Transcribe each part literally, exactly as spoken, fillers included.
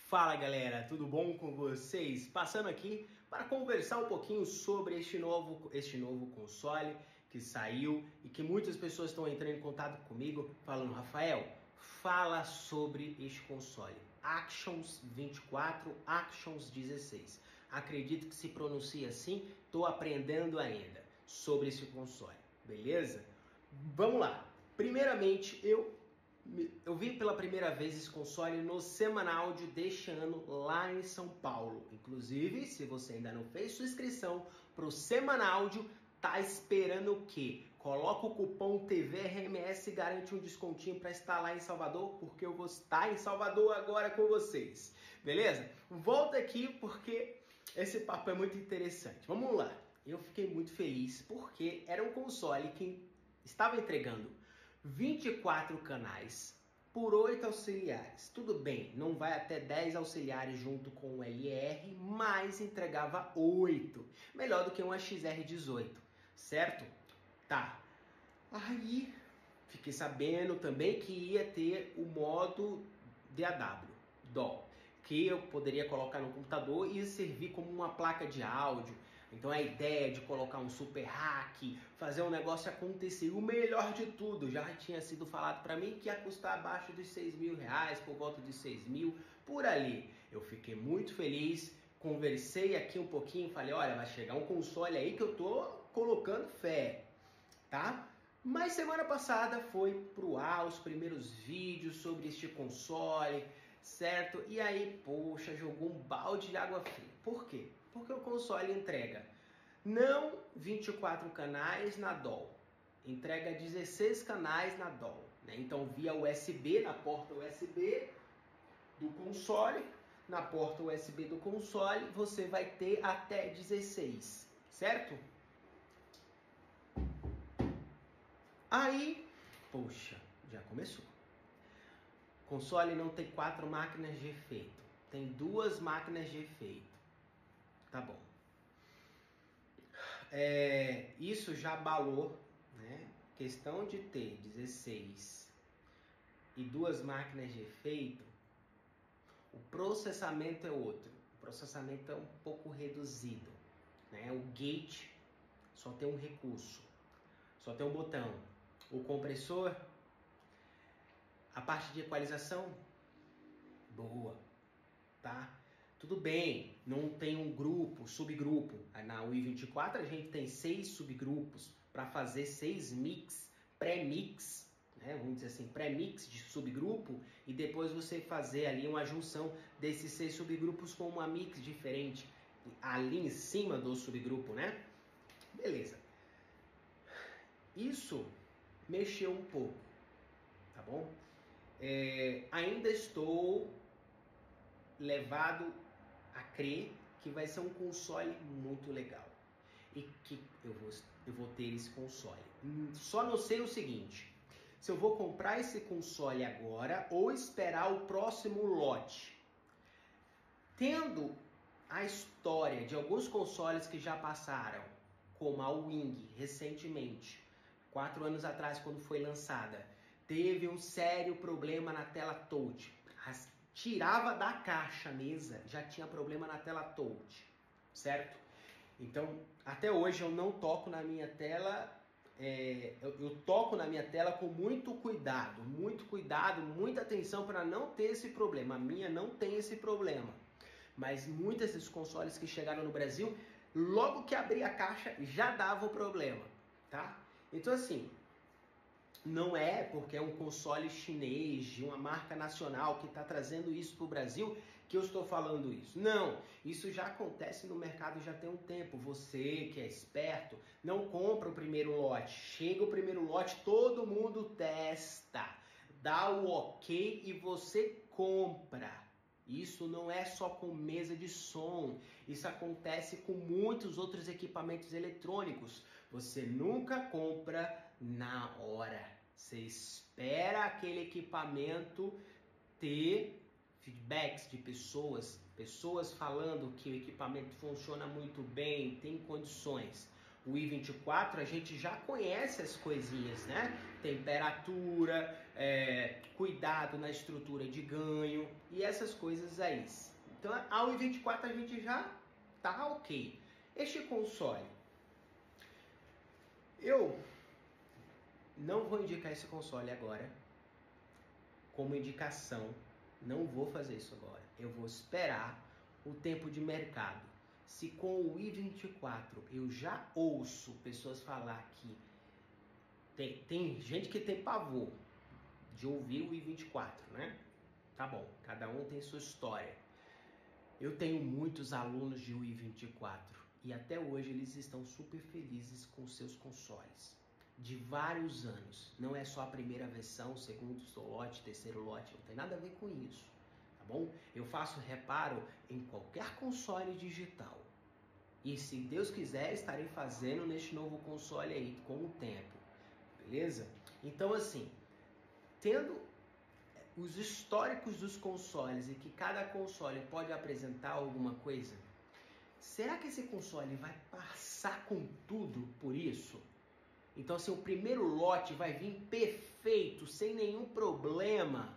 Fala galera, tudo bom com vocês? Passando aqui para conversar um pouquinho sobre este novo, este novo console que saiu e que muitas pessoas estão entrando em contato comigo falando: Rafael, fala sobre este console, Actions vinte e quatro, Actions dezesseis. Acredito que se pronuncia assim, estou aprendendo ainda sobre esse console, beleza? Vamos lá. Primeiramente, eu Eu vi pela primeira vez esse console no Semanáudio deste ano lá em São Paulo. Inclusive, se você ainda não fez sua inscrição para o Semanáudio, tá esperando o quê? Coloca o cupom T V R M S e garante um descontinho para estar lá em Salvador, porque eu vou estar em Salvador agora com vocês. Beleza? Volta aqui porque esse papo é muito interessante. Vamos lá. Eu fiquei muito feliz porque era um console que estava entregando vinte e quatro canais por oito auxiliares. Tudo bem, não vai até dez auxiliares junto com o L R, mas entregava oito. Melhor do que uma X R dezoito, certo? Tá. Aí, fiquei sabendo também que ia ter o modo D A W, D A W, que eu poderia colocar no computador e servir como uma placa de áudio. Então a ideia de colocar um super hack, fazer um negócio acontecer, o melhor de tudo, já tinha sido falado para mim que ia custar abaixo dos seis mil reais, por volta de seis mil, por ali. Eu fiquei muito feliz, conversei aqui um pouquinho, falei: olha, vai chegar um console aí que eu tô colocando fé, tá? Mas semana passada foi pro ar os primeiros vídeos sobre este console, certo? E aí, poxa, jogou um balde de água fria. Por quê? Porque o console entrega não vinte e quatro canais na D A W, entrega dezesseis canais na D A W, né? Então, via U S B, na porta U S B do console, na porta U S B do console, você vai ter até dezesseis, certo? Aí, poxa, já começou. O console não tem quatro máquinas de efeito, tem duas máquinas de efeito. Tá bom. É, isso já abalou, né? Questão de ter dezesseis e duas máquinas de efeito, o processamento é outro. O processamento é um pouco reduzido, né? O gate só tem um recurso, só tem um botão. O compressor, a parte de equalização, boa, tá? Tudo bem, não tem um grupo, subgrupo. Na U I vinte e quatro a gente tem seis subgrupos para fazer seis mix, pré-mix, né? Vamos dizer assim, pré-mix de subgrupo, e depois você fazer ali uma junção desses seis subgrupos com uma mix diferente ali em cima do subgrupo, né? Beleza. Isso mexeu um pouco, tá bom? É, ainda estou levado a crer que vai ser um console muito legal e que eu vou, eu vou ter esse console. Só não sei o seguinte: se eu vou comprar esse console agora ou esperar o próximo lote. Tendo a história de alguns consoles que já passaram, como a Wing recentemente, quatro anos atrás quando foi lançada, teve um sério problema na tela touch. As tirava da caixa a mesa, já tinha problema na tela touch, certo? Então, até hoje eu não toco na minha tela, é, eu, eu toco na minha tela com muito cuidado, muito cuidado, muita atenção para não ter esse problema. A minha não tem esse problema, mas muitos desses consoles que chegaram no Brasil, logo que abri a caixa, já dava o problema, tá? Então, assim, não é porque é um console chinês, de uma marca nacional que está trazendo isso para o Brasil, que eu estou falando isso. Não, isso já acontece no mercado já tem um tempo. Você que é esperto, não compra o primeiro lote. Chega o primeiro lote, todo mundo testa, dá o ok e você compra. Isso não é só com mesa de som, isso acontece com muitos outros equipamentos eletrônicos. Você nunca compra na hora. Você espera aquele equipamento ter feedbacks de pessoas, pessoas falando que o equipamento funciona muito bem, tem condições. O i vinte e quatro a gente já conhece as coisinhas, né? Temperatura, é, cuidado na estrutura de ganho e essas coisas aí. Então, ao i vinte e quatro a gente já tá ok. Este console, eu não vou indicar esse console agora como indicação, não vou fazer isso agora. Eu vou esperar o tempo de mercado. Se com o i vinte e quatro eu já ouço pessoas falar que tem, tem gente que tem pavor de ouvir o i vinte e quatro, né? Tá bom, cada um tem sua história. Eu tenho muitos alunos de i vinte e quatro e até hoje eles estão super felizes com seus consoles. De vários anos. Não é só a primeira versão, segundo lote, terceiro lote, não tem nada a ver com isso, tá bom? Eu faço reparo em qualquer console digital. E se Deus quiser, estarei fazendo neste novo console aí com o tempo, beleza? Então assim, tendo os históricos dos consoles e que cada console pode apresentar alguma coisa, será que esse console vai passar com tudo por isso? Então, assim, o primeiro lote vai vir perfeito, sem nenhum problema?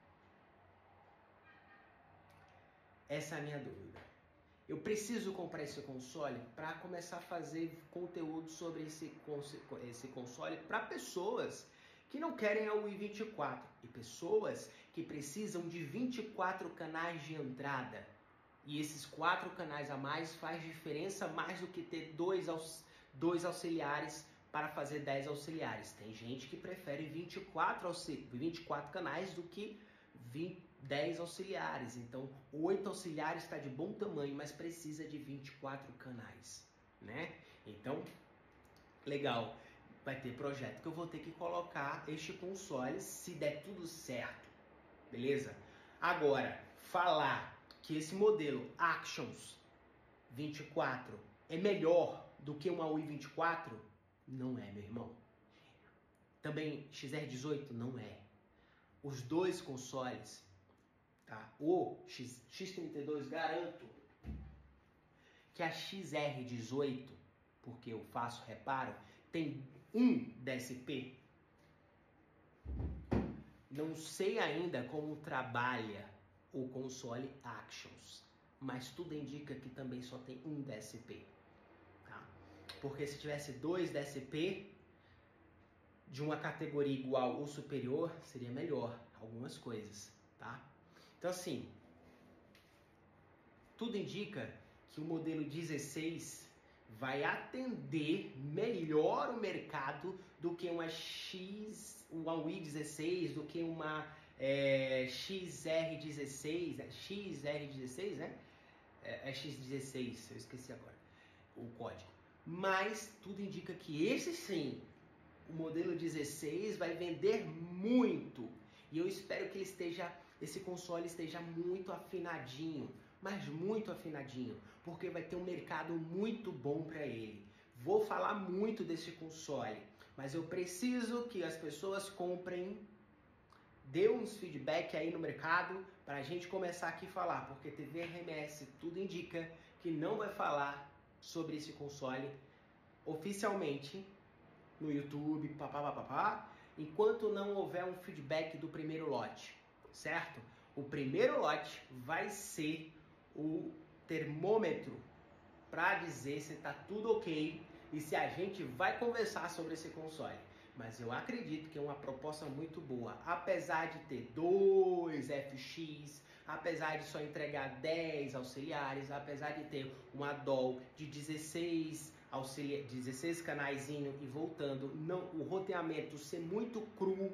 Essa é a minha dúvida. Eu preciso comprar esse console para começar a fazer conteúdo sobre esse, esse console para pessoas que não querem o i vinte e quatro e pessoas que precisam de vinte e quatro canais de entrada. E esses quatro canais a mais faz diferença mais do que ter dois, aux, dois auxiliares para fazer dez auxiliares. Tem gente que prefere vinte e quatro, vinte e quatro canais do que vinte, dez auxiliares. Então, oito auxiliares está de bom tamanho, mas precisa de vinte e quatro canais, né? Então, legal. Vai ter projeto que eu vou ter que colocar este console se der tudo certo, beleza? Agora, falar que esse modelo Actions vinte e quatro é melhor do que uma i vinte e quatro, não é, meu irmão. Também X R dezoito não é. Os dois consoles, tá? O X, X trinta e dois, garanto que a X R dezoito, porque eu faço reparo, tem um D S P. Não sei ainda como trabalha o console Actions, mas tudo indica que também só tem um D S P, tá? Porque se tivesse dois D S P de uma categoria igual ou superior, seria melhor algumas coisas, tá? Então assim, tudo indica que o modelo dezesseis vai atender melhor o mercado do que uma X, uma i dezesseis, do que uma é, X R dezesseis, né? X R dezesseis, né? É, é X dezesseis, eu esqueci agora o código. Mas tudo indica que esse sim, o modelo dezesseis vai vender muito. E eu espero que ele esteja, esse console esteja muito afinadinho, mas muito afinadinho, porque vai ter um mercado muito bom para ele. Vou falar muito desse console, mas eu preciso que as pessoas comprem, dê uns feedback aí no mercado para a gente começar aqui a falar, porque T V R M S tudo indica que não vai falar sobre esse console oficialmente no YouTube, papá, papá, enquanto não houver um feedback do primeiro lote, certo? O primeiro lote vai ser o termômetro para dizer se está tudo ok e se a gente vai conversar sobre esse console. Mas eu acredito que é uma proposta muito boa, apesar de ter dois F X, apesar de só entregar dez auxiliares, apesar de ter uma D O L de dezesseis, auxilia, dezesseis canaizinho e voltando, não, o roteamento ser muito cru,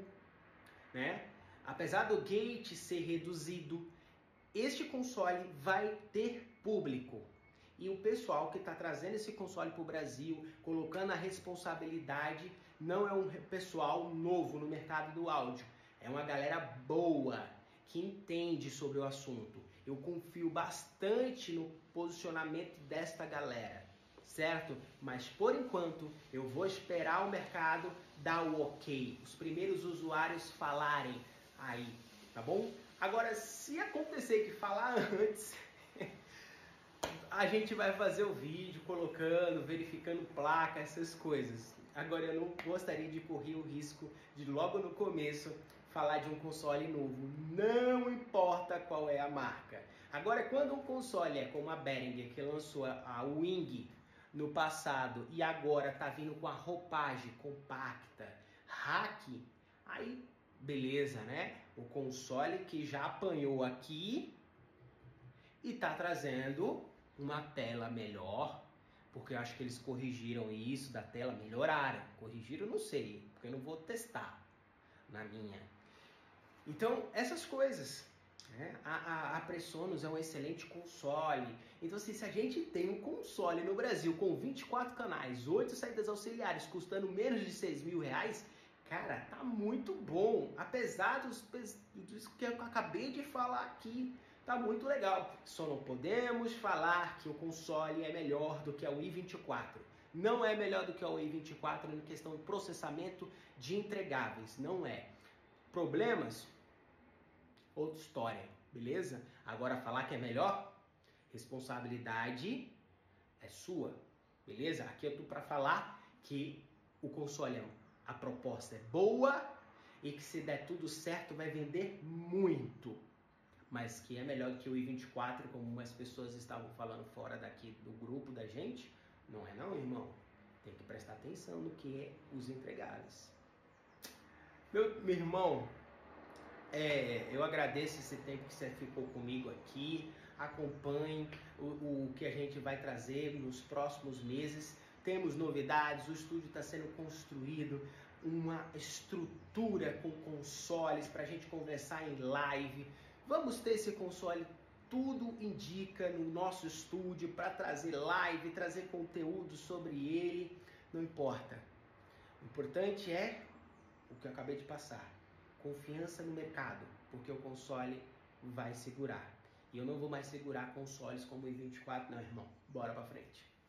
né? Apesar do gate ser reduzido, este console vai ter público. E o pessoal que está trazendo esse console para o Brasil, colocando a responsabilidade, não é um pessoal novo no mercado do áudio. É uma galera boa, que entende sobre o assunto. Eu confio bastante no posicionamento desta galera, certo? Mas por enquanto, eu vou esperar o mercado dar o ok. Os primeiros usuários falarem aí, tá bom? Agora, se acontecer que falar antes... a gente vai fazer o vídeo colocando, verificando placa, essas coisas. Agora eu não gostaria de correr o risco de logo no começo falar de um console novo. Não importa qual é a marca. Agora, quando um console é como a Behringer, que lançou a Wing no passado e agora tá vindo com a roupagem compacta, hack, aí beleza, né? O console que já apanhou aqui e tá trazendo uma tela melhor, porque eu acho que eles corrigiram isso da tela, melhoraram. Corrigiram, não sei, porque eu não vou testar na minha. Então, essas coisas. Né? A, a, a Presonus é um excelente console. Então, assim, se a gente tem um console no Brasil com vinte e quatro canais, oito saídas auxiliares, custando menos de seis mil reais, cara, tá muito bom. Apesar dos, dos que eu acabei de falar aqui, tá muito legal. Só não podemos falar que o console é melhor do que a Wii vinte e quatro. Não é melhor do que a Wii vinte e quatro na questão de processamento de entregáveis. Não é. Problemas? Outra história, beleza? Agora falar que é melhor? Responsabilidade é sua, beleza? Aqui eu tô para falar que o console é a proposta é boa e que se der tudo certo vai vender muito, mas que é melhor do que o i vinte e quatro, como umas pessoas estavam falando fora daqui do grupo da gente, não é não, irmão? Tem que prestar atenção no que é os entregáveis. Meu, meu irmão, é, eu agradeço esse tempo que você ficou comigo aqui, acompanhe o, o que a gente vai trazer nos próximos meses. Temos novidades, o estúdio está sendo construído, uma estrutura com consoles para a gente conversar em live. Vamos ter esse console, tudo indica no nosso estúdio para trazer live, trazer conteúdo sobre ele, não importa. O importante é o que eu acabei de passar, confiança no mercado, porque o console vai segurar. E eu não vou mais segurar consoles como o i vinte e quatro, não, irmão. Bora pra frente.